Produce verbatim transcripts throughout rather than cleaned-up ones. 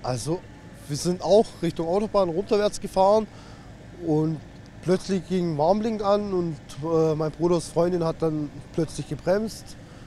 Also, wir sind auch Richtung Autobahn runterwärts gefahren und plötzlich ging Warnblink an und äh, mein Bruders Freundin hat dann plötzlich gebremst.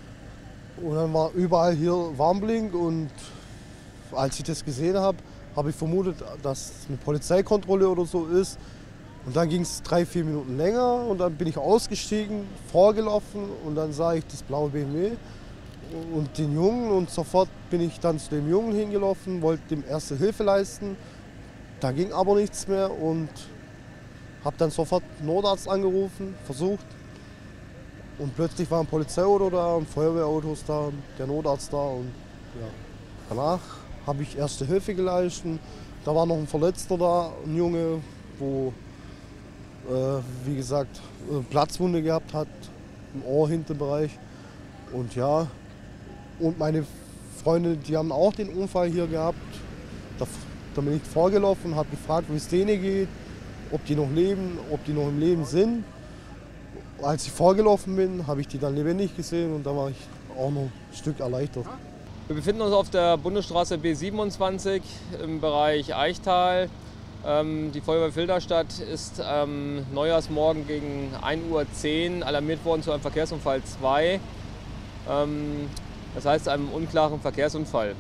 Und dann war überall hier Warnblink und als ich das gesehen habe, habe ich vermutet, dass es eine Polizeikontrolle oder so ist. Und dann ging es drei, vier Minuten länger und dann bin ich ausgestiegen, vorgelaufen und dann sah ich das blaue B M W und den Jungen und sofort bin ich dann zu dem Jungen hingelaufen, wollte dem erste Hilfe leisten. Da ging aber nichts mehr und habe dann sofort einen Notarzt angerufen, versucht. Und plötzlich war ein Polizeiauto da, ein Feuerwehrauto ist da, der Notarzt da und ja. Danach habe ich erste Hilfe geleistet. Da war noch ein Verletzter da, ein Junge, wo äh, wie gesagt eine Platzwunde gehabt hat im Ohr hinten Bereich. Und ja, und meine Freunde, die haben auch den Unfall hier gehabt. Da, da bin ich vorgelaufen und habe gefragt, wie es denen geht, ob die noch leben, ob die noch im Leben sind. Als ich vorgelaufen bin, habe ich die dann lebendig gesehen und da war ich auch noch ein Stück erleichtert. Wir befinden uns auf der Bundesstraße B siebenundzwanzig im Bereich Eichtal. Ähm, die Feuerwehr Filderstadt ist am ähm, Neujahrsmorgen gegen ein Uhr zehn alarmiert worden zu einem Verkehrsunfall zwei. Ähm, das heißt einem unklaren Verkehrsunfall.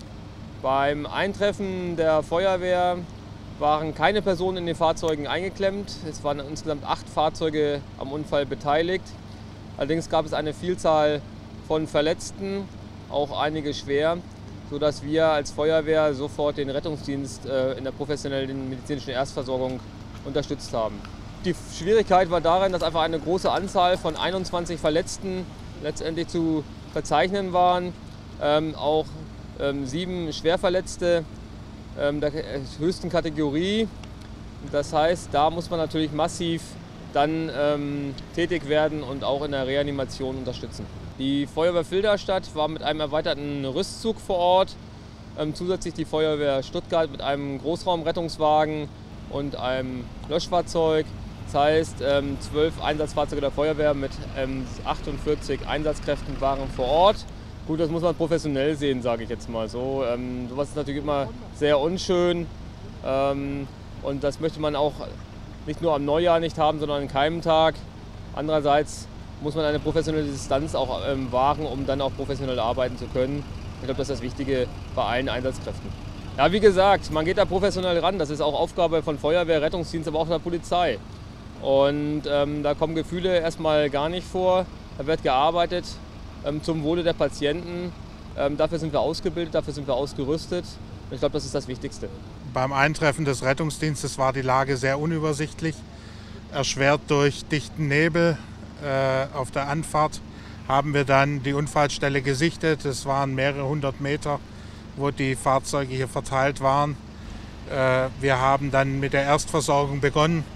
Beim Eintreffen der Feuerwehr waren keine Personen in den Fahrzeugen eingeklemmt. Es waren insgesamt acht Fahrzeuge am Unfall beteiligt. Allerdings gab es eine Vielzahl von Verletzten, auch einige schwer, sodass wir als Feuerwehr sofort den Rettungsdienst äh, in der professionellen medizinischen Erstversorgung unterstützt haben. Die Schwierigkeit war darin, dass einfach eine große Anzahl von einundzwanzig Verletzten letztendlich zu verzeichnen waren, ähm, auch ähm, sieben Schwerverletzte ähm, der höchsten Kategorie. Das heißt, da muss man natürlich massiv dann ähm, tätig werden und auch in der Reanimation unterstützen. Die Feuerwehr Filderstadt war mit einem erweiterten Rüstzug vor Ort, ähm, zusätzlich die Feuerwehr Stuttgart mit einem Großraumrettungswagen und einem Löschfahrzeug. Das heißt, ähm, zwölf Einsatzfahrzeuge der Feuerwehr mit ähm, achtundvierzig Einsatzkräften waren vor Ort. Gut, das muss man professionell sehen, sage ich jetzt mal so. Ähm, sowas ist natürlich immer sehr unschön ähm, und das möchte man auch nicht nur am Neujahr nicht haben, sondern an keinem Tag. Andererseits muss man eine professionelle Distanz auch ähm, wahren, um dann auch professionell arbeiten zu können. Ich glaube, das ist das Wichtige bei allen Einsatzkräften. Ja, wie gesagt, man geht da professionell ran. Das ist auch Aufgabe von Feuerwehr, Rettungsdienst, aber auch der Polizei. Und ähm, da kommen Gefühle erstmal gar nicht vor. Da wird gearbeitet ähm, zum Wohle der Patienten. Ähm, dafür sind wir ausgebildet, dafür sind wir ausgerüstet. Und ich glaube, das ist das Wichtigste. Beim Eintreffen des Rettungsdienstes war die Lage sehr unübersichtlich, erschwert durch dichten Nebel. Äh, auf der Anfahrt haben wir dann die Unfallstelle gesichtet. Es waren mehrere hundert Meter, wo die Fahrzeuge hier verteilt waren. Äh, wir haben dann mit der Erstversorgung begonnen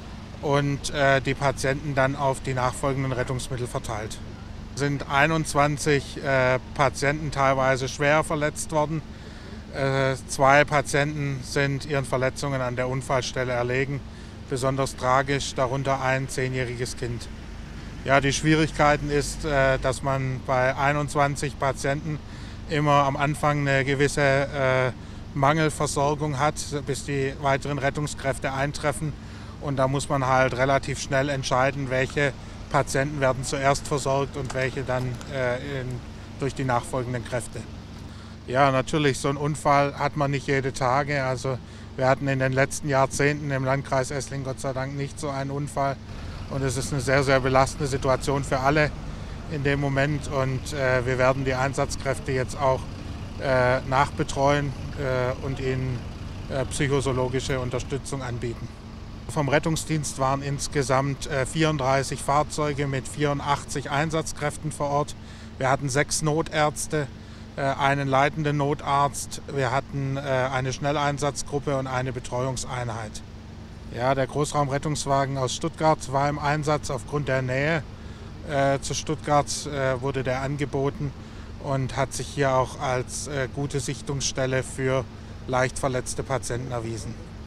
und äh, die Patienten dann auf die nachfolgenden Rettungsmittel verteilt. Es sind einundzwanzig äh, Patienten teilweise schwer verletzt worden. Äh, zwei Patienten sind ihren Verletzungen an der Unfallstelle erlegen. Besonders tragisch, darunter ein zehnjähriges Kind. Ja, die Schwierigkeiten ist, äh, dass man bei einundzwanzig Patienten immer am Anfang eine gewisse äh, Mangelversorgung hat, bis die weiteren Rettungskräfte eintreffen. Und da muss man halt relativ schnell entscheiden, welche Patienten werden zuerst versorgt und welche dann äh, in, durch die nachfolgenden Kräfte. Ja, natürlich, so einen Unfall hat man nicht jede Tage. Also wir hatten in den letzten Jahrzehnten im Landkreis Esslingen Gott sei Dank nicht so einen Unfall. Und es ist eine sehr, sehr belastende Situation für alle in dem Moment. Und äh, wir werden die Einsatzkräfte jetzt auch äh, nachbetreuen äh, und ihnen äh, psychologische Unterstützung anbieten. Vom Rettungsdienst waren insgesamt äh, vierunddreißig Fahrzeuge mit vierundachtzig Einsatzkräften vor Ort. Wir hatten sechs Notärzte, äh, einen leitenden Notarzt. Wir hatten äh, eine Schnelleinsatzgruppe und eine Betreuungseinheit. Ja, der Großraumrettungswagen aus Stuttgart war im Einsatz. Aufgrund der Nähe äh, zu Stuttgart äh, wurde der angeboten und hat sich hier auch als äh, gute Sichtungsstelle für leicht verletzte Patienten erwiesen.